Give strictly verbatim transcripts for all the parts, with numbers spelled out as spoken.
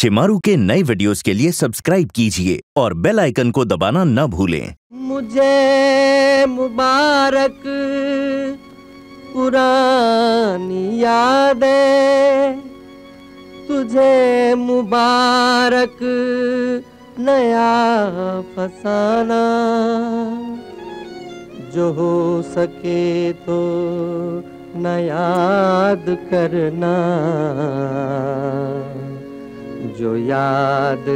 शिमारू के नए वीडियोस के लिए सब्सक्राइब कीजिए और बेल आइकन को दबाना न भूलें। मुझे मुबारक पुरानी यादें, तुझे मुबारक नया फसाना, जो हो सके तो न याद करना, जो याद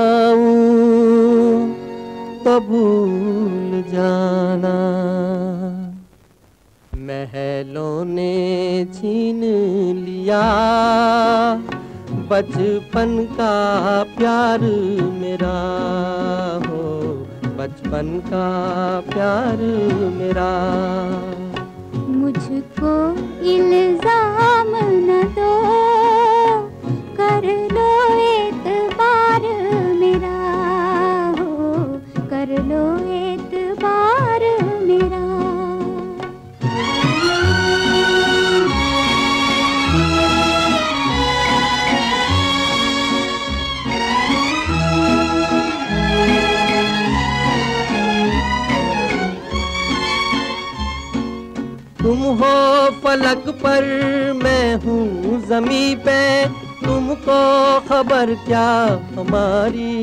आऊं तो भूल जाना। महलों ने छीन लिया बचपन का प्यार मेरा, हो बचपन का प्यार मेरा। मुझको इल्जाम न दो, कर लो एतबार मेरा, हो कर लो एतबार मेरा। तुम हो फलक पर, मैं हूँ ज़मीं पे, तुमको खबर क्या हमारी।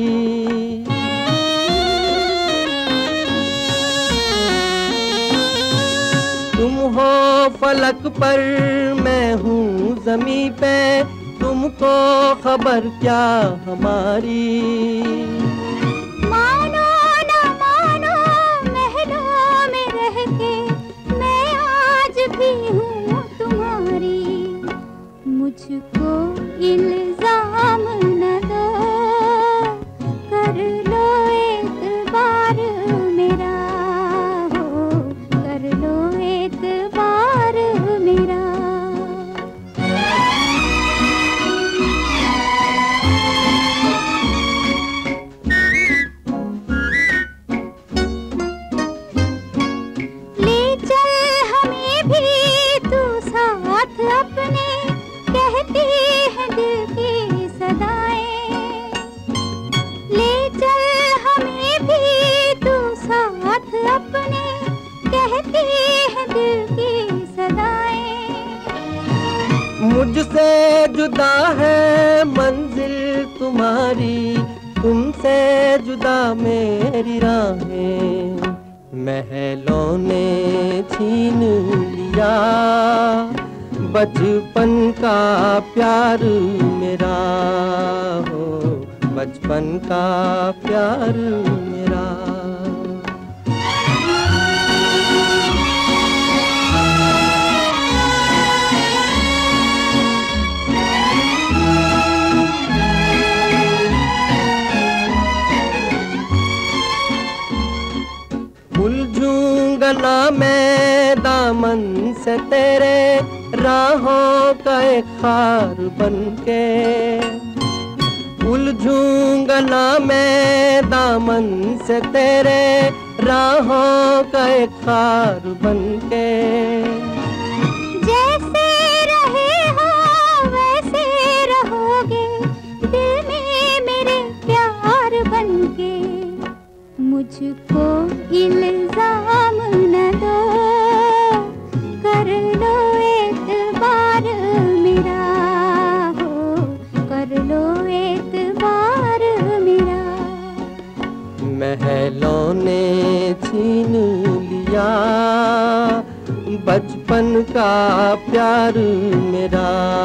तुम हो फलक पर, मैं हूँ ज़मीं पे, तुमको खबर क्या हमारी। हूँ तुम्हारी, मुझको इल्जाम न दो, कर लो एतबार मेरा, हो कर लो एतबार मेरा। ले चल हमें भी अपने, कहती है दिल की सदाएं, ले चल हमें भी तू साथ अपने, कहती है दिल की सदाएं। मुझसे जुदा है मंजिल तुम्हारी, तुमसे जुदा मेरी राहें। महलों ने छीन लिया बचपन का प्यार मेरा, हो बचपन का प्यार मेरा। उलझूंगा ना मैं दामन से तेरे, राहों का एक खार बनके। उलझूंगा ना मैं दामन से तेरे, राहों का एक खार बनके। जैसे रहे हो वैसे रहोगे, दिल में मेरे प्यार बनके। मुझको इल्जाम न दो, कर लो एतबार मेरा, हो कर लो एतबार मेरा। महलों ने छीन लिया बचपन का प्यार मेरा,